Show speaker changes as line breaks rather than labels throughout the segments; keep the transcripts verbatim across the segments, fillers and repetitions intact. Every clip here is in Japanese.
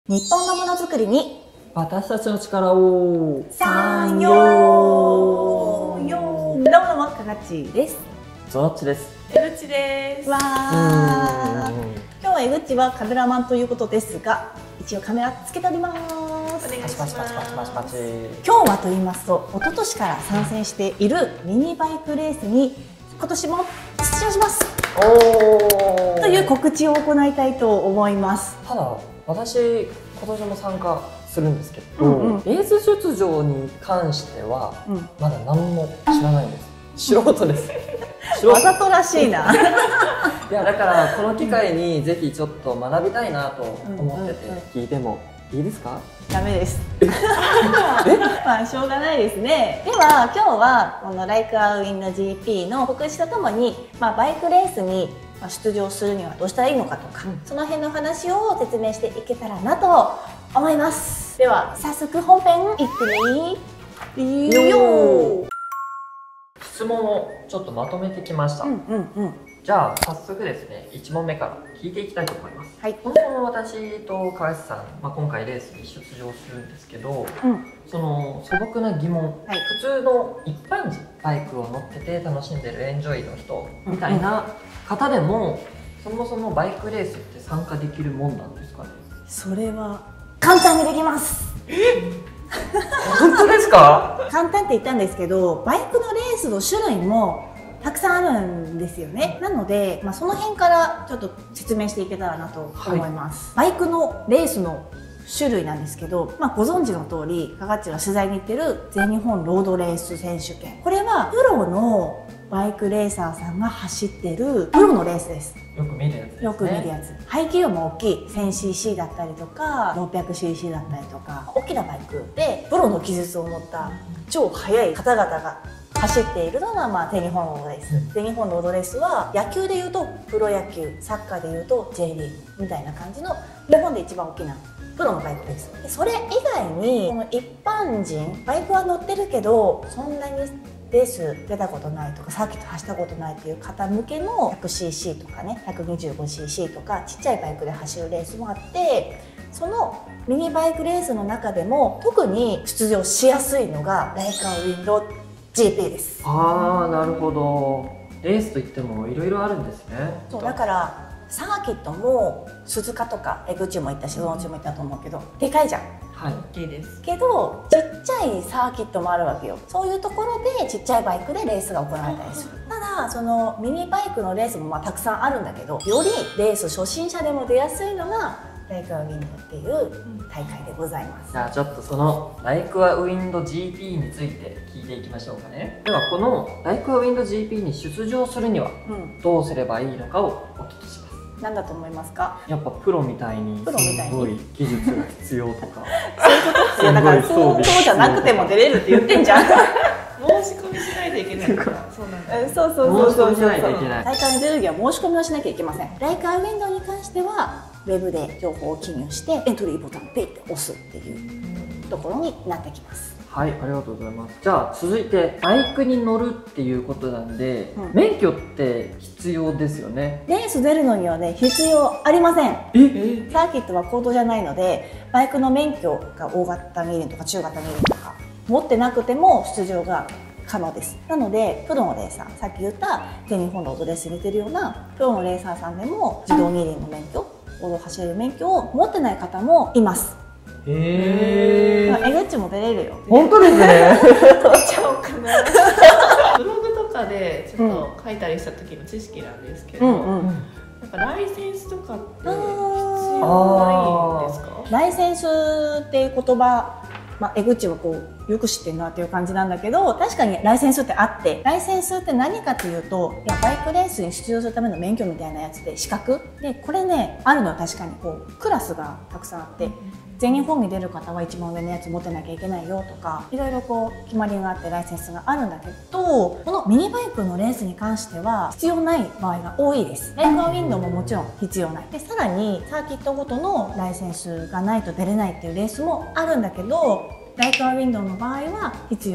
日本のものづくりに
私たちの力を
産業よー。どうもどうもかがちです。
ゾノッチです。
江口です。
わー。今日は江口はカメラマンということですが、一応カメラつけております。
お願いします。
パチパチパチパチパチ。
今日はと言いますと、一昨年から参戦しているミニバイクレースに今年も出場します
おー。
という告知を行いたいと思います。
ただ私今年も参加するんですけど、
うんうん、
レース出場に関しては、うん、まだ何も知らないんです。素人です。
わざとらしいな。
いやだからこの機会にぜひちょっと学びたいなと思ってて聞いてもいいですか？
ダメです。まあしょうがないですね。では今日はこのライクアウィンド ジーピー の告知とともに、まあ、バイクレースに出場するにはどうしたらいいのかとか、うん、その辺の話を説明していけたらなと思います。では早速本編いってみよう。
質問をちょっとまとめてきました。うんうんうん、じゃあ早速ですね、いち問目から聞いていきたいと思います。はい、そもそも私と川内さん、まあ、今回レースに出場するんですけど、うん、その素朴な疑問、はい、普通の一般人バイクを乗ってて楽しんでるエンジョイの人みたいな方でも、そもそもバイクレースって参加できるもんなんですかね？
それは簡単にできます。
本当ですか？
簡単って言ったんですけど、バイクのレースの種類もたくさんあるんですよね。なので、まあ、その辺からちょっと説明していけたらなと思います。はい、バイクのレースの種類なんですけど、まあ、ご存知の通り、かがっちが取材に行ってる全日本ロードレース選手権。これはプロのバイクレーサーさんが走ってるプロのレースです。
よく見るやつですね。
よく見るやつ。排気量も大きい せんシーシー だったりとか ろっぴゃくシーシー だったりとか、大きなバイクでプロの技術を持った超速い方々が走っているのが、まあ、全日本ロードレース、うん、全日本ロードレースは野球でいうとプロ野球、サッカーでいうと J リーグみたいな感じの日本で一番大きなプロのバイクです。でそれ以外にこの一般人バイクは乗ってるけどそんなにレース出たことないとかサーキット走ったことないっていう方向けの ひゃくシーシー とかね ひゃくにじゅうごシーシー とかちっちゃいバイクで走るレースもあって、そのミニバイクレースの中でも特に出場しやすいのがライクアウィンド ジーピー です。
あー、なるほど。レースといってもいろいろあるんですね。
そうだからサーキットも鈴鹿とか江口も行ったし、そのうちも行ったと思うけどでかいじゃん。
はい、
大きいです
けどちっちゃいサーキットもあるわけよ。そういうところでちっちゃいバイクでレースが行われたりする。ただそのミニバイクのレースもまあたくさんあるんだけど、よりレース初心者でも出やすいのがライクアウィンドっていう大会でございます。
じゃあちょっとそのライクアウィンド ジーピー について聞いていきましょうかね。ではこのライクアウィンド ジーピー に出場するにはどうすればいいのかをお聞きします。
何だと思いますか？
やっぱプロみたいにすごい技術が必要とか
そういうこと？いやだからそうそうじゃなくても出れるって言ってんじゃん。
申し込みしないといけないから。そうなんだ。
そうそうそうそうそう。
申し込みしないといけない。
大会に出るには申し込みをしなきゃいけません。ライクアウィンドに関してはウェブで情報を記入してエントリーボタンをペッて押すっていうところになってきます。
はい、ありがとうございます。じゃあ続いてバイクに乗るっていうことなんで、うん、免許って必要ですよね。
レース出るのにはね必要ありません。えサーキットは公道じゃないので、バイクの免許が大型二輪とか中型二輪とか持ってなくても出場が可能です。なのでプロのレーサー、さっき言った全日本ロードレースに出てるようなプロのレーサーさんでも自動二輪の免許、公道走れる免許を持ってない方もいます。へえ。江口も出れるよ。
本当ですね。
出ちゃおうかな。ブログとかでちょっと書いたりした時の知識なんですけど、うんうん、なんかライセンスとかって必要ないんですか？
ライセンスっていう言葉、まあ、江口はこうよく知ってるなっていう感じなんだけど、確かにライセンスってあって、ライセンスって何かというと、いやバイクレースに出場するための免許みたいなやつで資格で、これねあるのは確かにこうクラスがたくさんあって、全日本に出る方は一番上のやつ持ってなきゃいけないよとか、いろいろこう決まりがあってライセンスがあるんだけど、このミニバイクのレースに関しては必要ない場合が多いです。ライクアウィンドももちろん必要ないで、さらにサーキットごとのライセンスがないと出れないっていうレースもあるんだけど、ライクアウィンドの場合は必要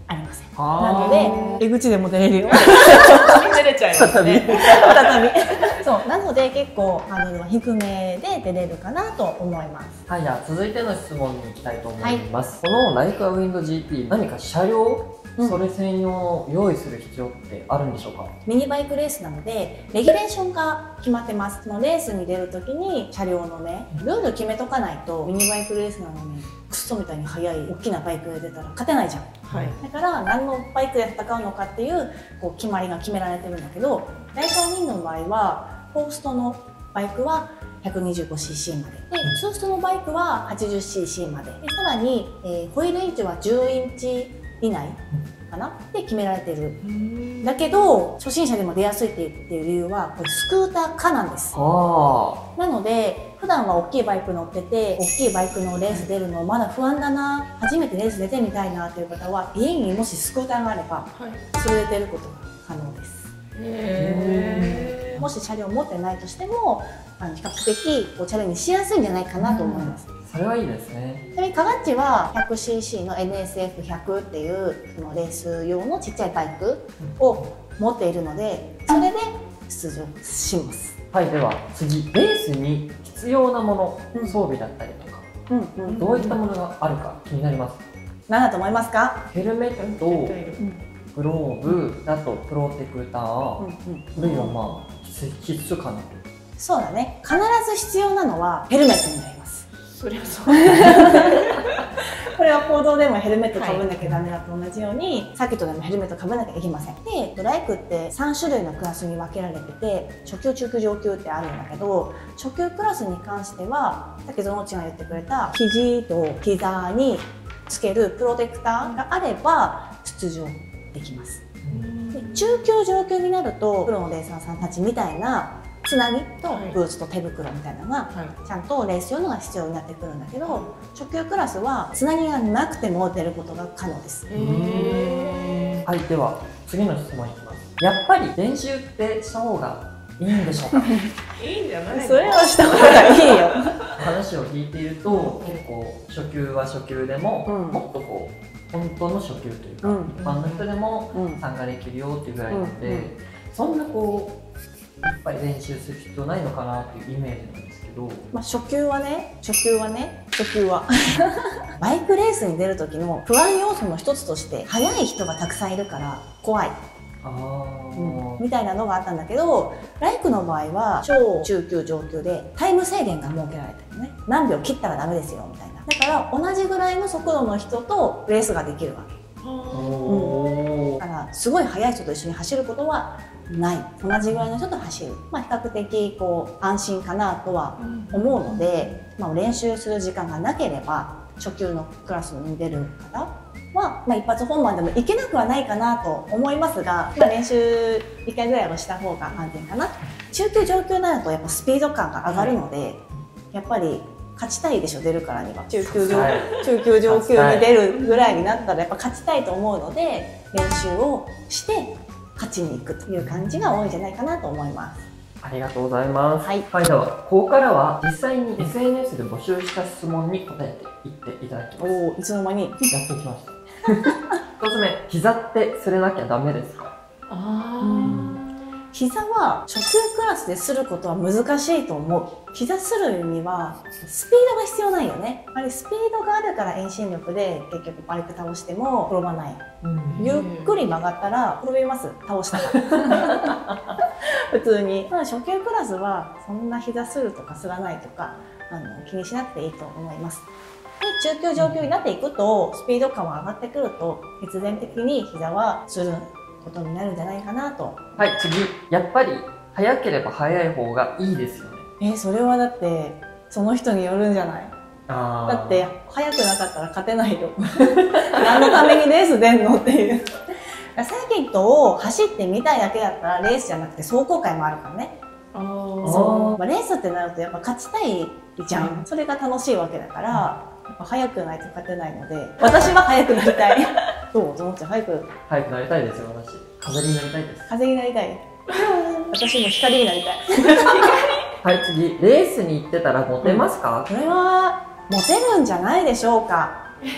ありません。なので出口でも出れるよ。
出れちゃいますね。
再びそうなので結構ハードルは低めで出れるかなと思います。
はい、じゃあ続いての質問に行きたいと思います。はい、このライカウィンド ジーピー 何か車両、うん、それ専用の用意する必要ってあるんでしょうか？
ミニバイクレースなのでレギュレーションが決まってます。そのレースに出る時に車両のねルール決めとかないと、ミニバイクレースなのにクソみたいに速い大きなバイクで出たら勝てないじゃん。はい、だから何のバイクで戦うのかっていうこう決まりが決められてるんだけど、ライカーウィンドの場合はフォーストのバイクは ひゃくにじゅうごシーシー までで、ツーストのバイクは はちじゅうシーシー までで、さらに、えー、ホイールインチはじゅうインチ以内かなで決められてる。だけど初心者でも出やすいっていう理由はこれスクーター化なんです。なので普段は大きいバイク乗ってて、大きいバイクのレース出るのまだ不安だな、初めてレース出てみたいなっていう方は、家にもしスクーターがあれば、はい、それで出ることが可能です。へー。もし車両を持ってないとしても、あの比較的こうチャレンジしやすいんじゃないかなと思います。
それはいいですね。
ちなみにカガッチは ひゃくシーシー の エヌエスエフひゃく っていうそのレース用のちっちゃいバイクを持っているので、それで出場します。
はい、では次、レースに必要なもの、うん、装備だったりとか、うんうん、どういったものがあるか気になります。
何だと思いますか？
ヘルメット、グローブ、あとプロテクター、これはまあ必須かなと。
そうだね。必ず必要なのはヘルメットになります。
そりゃそう。
これは公道でもヘルメットかぶんなきゃダメだと同じように、はい、サーキットでもヘルメットかぶんなきゃいけません。で、ドライクってさん種類のクラスに分けられてて、初級、中級、上級ってあるんだけど、初級クラスに関してはさっきゾノッチが言ってくれた肘と膝につけるプロテクターがあれば出場できます。で、中級、上級になるとプロのレーサーさんたちみたいなつなぎとブーツと手袋みたいなのがちゃんとレース用のが必要になってくるんだけど、初級クラスはつなぎがなくても出ることが可能です。
はい、では次の質問いきます。やっぱり練習ってした方がいいんでしょうか？
いいんじゃないの？
それはした方がいいよ。
話を聞いていると結構初級は初級でも、うん、もっとこう本当の初級というか、うん、一般の人でも参加できるよっていうぐらいなので、うんうん、そんなこうやっぱり練習する必要ないのかなっていうイメージなんですけど、
まあ初級はね初級はね初級はバイクレースに出る時の不安要素の一つとして速い人がたくさんいるから怖い、あ、うん、みたいなのがあったんだけど、ライクの場合は超中級上級でタイム制限が設けられてるね。何秒切ったらダメですよみたいな。だから同じぐらいの速度の人とレースができるわけ。うん、だからすごい速い人と一緒に走ることはない。同じぐらいの人と走る、まあ、比較的こう安心かなとは思うので、まあ、練習する時間がなければ初級のクラスに出る方は、まあ、一発本番でもいけなくはないかなと思いますが、まあ、練習いっかいぐらいはした方が安全かな。中級上級になるとやっぱスピード感が上がるので、やっぱり勝ちたいでしょ、出るからには。中級上、中級上級に出るぐらいになったらやっぱ勝ちたいと思うので、練習をして勝ちに行くという感じが多いんじゃないかなと思います。
ありがとうございます。はい、はい、ではここからは実際に エスエヌエス で募集した質問に答えていっていただきます。お
お、いつの間にやって
きました。一つ目、膝って擦れなきゃダメですか？あ
あ。膝は初級クラスですることは難しいと思う。膝するにはスピードが必要ないよね。あれスピードがあるから遠心力で結局バイク倒しても転ばない。うん、ゆっくり曲がったら転びます。倒したら。普通に。まあ、初級クラスはそんな膝するとかすらないとかあの気にしなくていいと思います。で、中級上級になっていくとスピード感は上がってくると必然的に膝はすることになるんじゃないかなと。
はい、次、やっぱり速ければ速い方がいいですよね。
えー、それはだってその人によるんじゃない？あ、だって速くなかったら勝てないよ。何のためにレース出んのっていう。サーキットを走ってみたいだけだったらレースじゃなくて壮行会もあるからね。あ、そう、まあ、レースってなるとやっぱ勝ちたいじゃん、うん、それが楽しいわけだから、やっぱ速くないと勝てないので、私は速くなりたい。どう？ゾノちゃん速く
速くなりたいですよ。私風になりたいです。
風になりたい。私も光になりたい。
はい、次、レースに行ってたらモテますか？
これはモテるんじゃないでしょうか。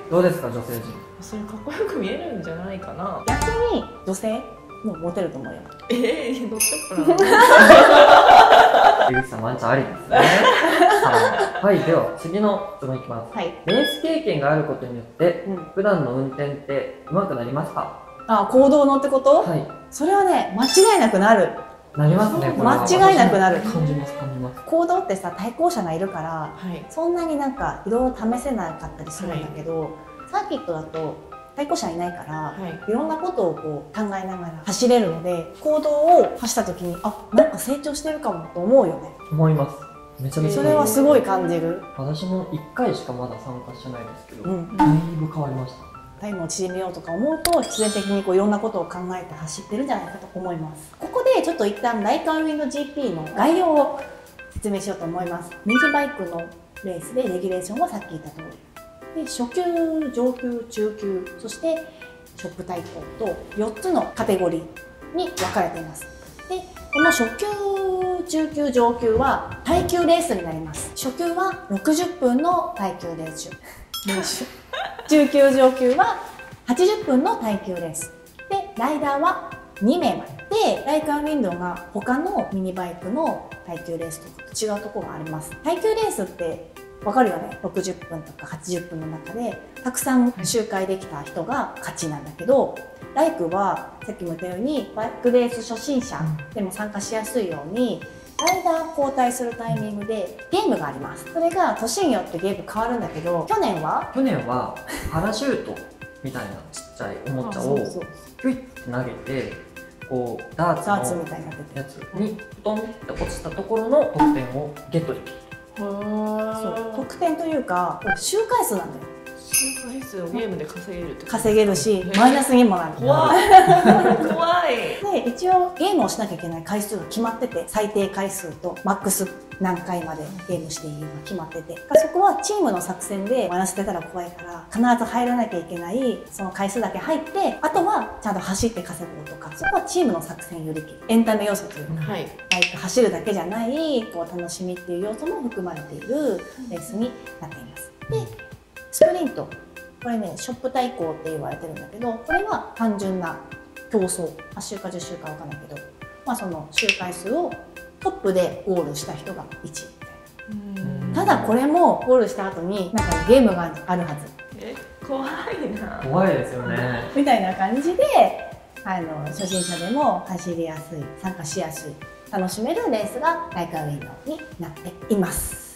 どうですか女性陣。
それかっこよく見えるんじゃないかな。
逆に女性もモテると思うよ。
えー、どっちかな。
江口さんワンチャンありですね。はい、はい、では次の質問いきます。
はい。
レース経験があることによって、
うん、
普段の運転って上手くなりますか？
あ、行動のってこと？
はい。
それはね、間違いなくなる。
なりますね。これは
間違いなくなる。
感じます感じます。行
動ってさ、対向車がいるから、
はい、
そんなになんかいろいろ試せなかったりするんだけど、はい、サーキットだと対向車いないから、はい、いろんなことをこう考えながら走れるので、公道を走った時にあ、なんか成長してるかもと思うよね。
思います。めちゃめちゃ
それはすごい感じる。
私もいっかいしかまだ参加してないですけど、うん、だいぶ変わりました。
タイムを縮めようとか思うと、必然的にこういろんなことを考えて走ってるんじゃないかと思います。ここでちょっと一旦ライカーウィンド ジーピー の概要を説明しようと思います。ミニバイクのレースでレギュレーションはさっき言った通りで、初級、上級、中級、そしてショップ対抗とよっつのカテゴリーに分かれています。でこの初級、中級、上級は耐久レースになります。初級はろくじゅっぷんの耐久練習練習中級、上級ははちじゅっぷんの耐久レースで、ライダーはにめいまで。でライカーウィンドウが他のミニバイクの耐久レースとかと違うところがあります。耐久レースってわかるよね。ろくじゅっぷんとかはちじゅっぷんの中でたくさん周回できた人が勝ちなんだけど、ライクはさっきも言ったようにバイクレース初心者でも参加しやすいように、ライダー交代するタイミングでゲームがあります。それが年によってゲーム変わるんだけど、去年は
去年はパラシュートみたいなちっちゃいおもちゃをピュイって投げて、こうダーツのやつにポトンって落ちたところの得点をゲットできる。
そう得点というか周回数なんだよ。
周回数をゲームで稼げるって
稼げるし、マイナスにもなる。
怖い怖い。
で一応ゲームをしなきゃいけない回数が決まってて、最低回数とマックス何回までゲームしていいのが決まってて、そこはチームの作戦でマイナス出たら怖いから必ず入らなきゃいけない、その回数だけ入って、あとはちゃんと走って稼ごうとか、そこはチームの作戦よりエンタメ要素というか、はい、バイク走るだけじゃないこう楽しみっていう要素も含まれているレースになっています。でスプリント、これねショップ対抗って言われてるんだけど、これは単純な競争、はち周かじゅっ周かわかんないけど、まあ、その周回数をトップでゴールした人がいちみたいな。ただこれもゴールした後になんかゲームがあるはず。
え怖いな。
怖いですよね。
みたいな感じで、あの初心者でも走りやすい、参加しやすい、楽しめるレースがライカーウィンドウになっています。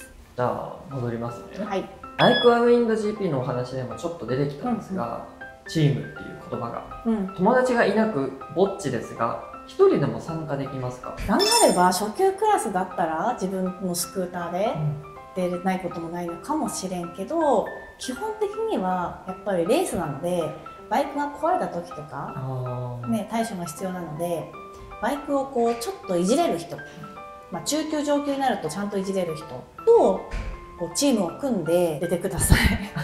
じゃあ戻りますね。
はい。
ライクアウィンド ジーピー のお話でもちょっと出てきたんですが、うん、チームっていう言葉が、うん、友達がいなくぼっちですが一人でも参加できますか？
頑張れば初級クラスだったら自分のスクーターで出れないこともないのかもしれんけど、基本的にはやっぱりレースなのでバイクが壊れた時とか、ね、対処が必要なので、バイクをこうちょっといじれる人、まあ、中級上級になるとちゃんといじれる人とこうチームを組んで出てください。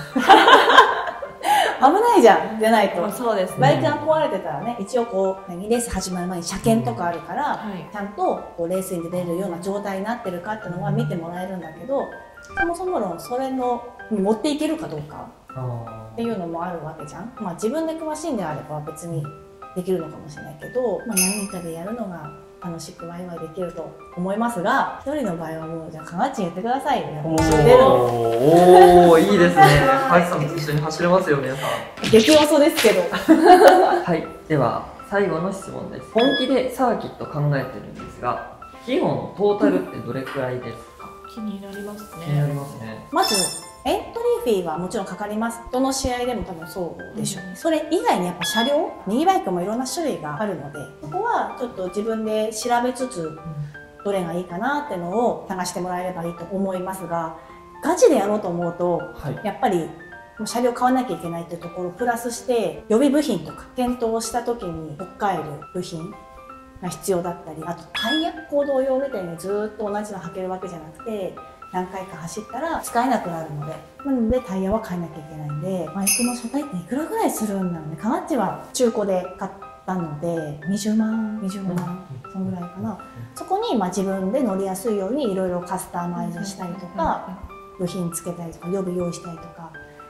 危ないじゃん、出ないと。
そうですね。
バイクが壊れてたらね、一応こうレース始まる前に車検とかあるから、はい、ちゃんとこうレースに出れるような状態になってるかっていうのは見てもらえるんだけど、そもそものそれのに持っていけるかどうかっていうのもあるわけじゃん。まあ自分で詳しいんであれば別にできるのかもしれないけど、まあ、何人かでやるのが楽しくワイワイできると思いますが、一人の場合はもうじゃあかがっちに言ってくださいよ。
おおいいですね。ハイさんと一緒に走れますよ皆さん。
激遅ですけど。
はい、では最後の質問です。本気でサーキット考えてるんですが、費用のトータルってどれくらいですか？
気になりますね。
気になりますね。
まずエントリーフィーはもちろんかかります。どの試合でも多分そうでしょう、うん、それ以外にやっぱ車両、ミニバイクもいろんな種類があるので、そこはちょっと自分で調べつつ、どれがいいかなっていうのを探してもらえればいいと思いますが、ガチでやろうと思うと、はい、やっぱり車両買わなきゃいけないっていうところプラスして、予備部品とか検討した時に取っ替える部品が必要だったり、あとタイヤ、公道用みたいにずっと同じの履けるわけじゃなくて、何回か走ったら使えなくなるので、なのでタイヤは変えなきゃいけないんで、バイクの車体っていくらぐらいするんだろうね。カガッチは中古で買ったのでにじゅうまん、にじゅうごまん、そんぐらいかな。そこにまあ自分で乗りやすいようにいろいろカスタマイズしたりとか、部品つけたりとか予備用意したりとか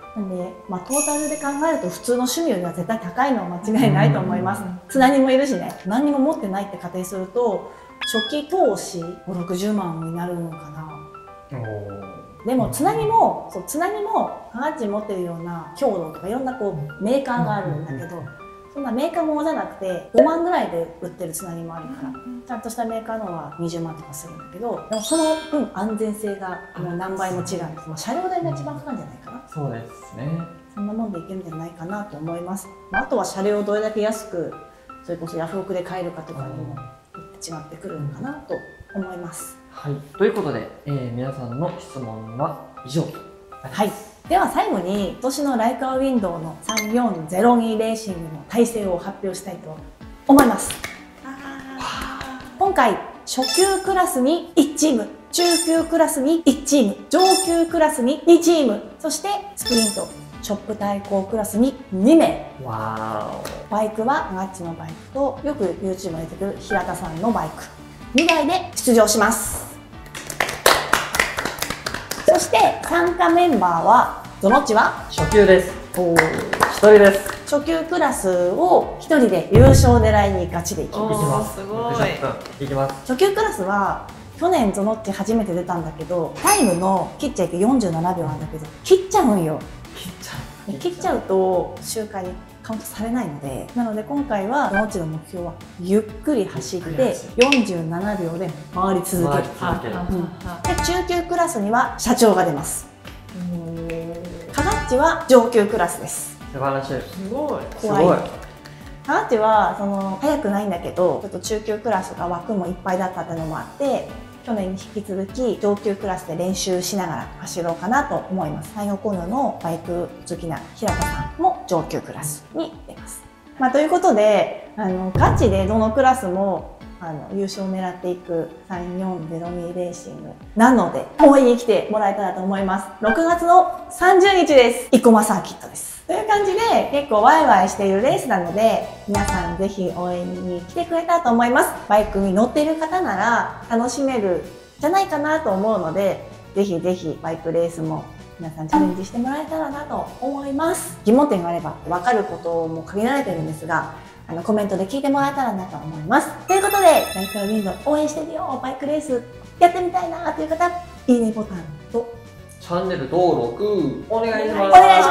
なんで、まあ、トータルで考えると普通の趣味よりは絶対高いのは間違いないと思います。つなぎもいるしね、何にも持ってないって仮定すると初期投資ごじゅうろくじゅうまんになるのかな。でもつなぎもそうつなぎもハガッチ持ってるような強度とかいろんなこうメーカーがあるんだけど、そんなメーカーものじゃなくてごまんぐらいで売ってるつなぎもあるから、ちゃんとしたメーカーのはにじゅうまんとかするんだけど、でもその分安全性がもう何倍も違うんです。まあ、車両代が一番かかるんじゃないかな。
そうですね。
そんなもんでいけるんじゃないかなと思います。まあ、あとは車両をどれだけ安くそれこそヤフオクで買えるかとかにも違ってくるのかなと思います。
はい、ということで、えー、皆さんの質問は以上となります。はい、
では最後に今年のライカーウィンドウのさんよんゼロにレーシングの体制を発表したいと思います。今回初級クラスにいちチーム、中級クラスにいちチーム、上級クラスににチーム、そしてスプリントショップ対抗クラスににめい。
わー。
バイクはガッチのバイクとよく ユーチューブ に出てくる平田さんのバイクにだいで出場します。そして参加メンバーはどのっちは
初級です。おー、ひとりです。
初級クラスをひとりで優勝狙いにガチでいきます。
いきます。
すごい。
いきます。
初級クラスは去年ゾノッチ初めて出たんだけど、タイムの切っちゃいけよんじゅうななびょうなんだけど切っちゃうんよ。
切っちゃう。
切っちゃうと周回にカウントされないので、なので今回はゾノッチの目標はゆっくり走ってよんじゅうななびょうで回り続ける。で中級クラスには社長が出ます。カガッチは上級クラスです。
素晴らしい。
すごい。
怖い。カガッチはその速くないんだけど、ちょっと中級クラスが枠もいっぱいだったっていうのもあって、去年に引き続き上級クラスで練習しながら走ろうかなと思います。太陽コーナーのバイク好きな平田さんも上級クラスに出ます。まあ、ということであのガチでどのクラスもあの優勝を狙っていくさんよんゼロにレーシングなので応援に来てもらえたらと思います。ろくがつのさんじゅうにちです。生駒サーキットです。という感じで結構ワイワイしているレースなので、皆さんぜひ応援に来てくれたらと思います。バイクに乗っている方なら楽しめるじゃないかなと思うので、ぜひぜひバイクレースも皆さんチャレンジしてもらえたらなと思います。疑問点があれば分かることも限られてるんですが、あのコメントで聞いてもらえたらなと思います。ということで、ライカーウィンドウ応援してるよ、バイクレースやってみたいなという方、いいねボタンと
チャンネル登録お願いします。
お願いし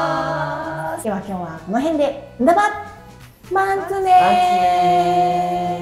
ます。では今日はこの辺で、んだば、まんつねー。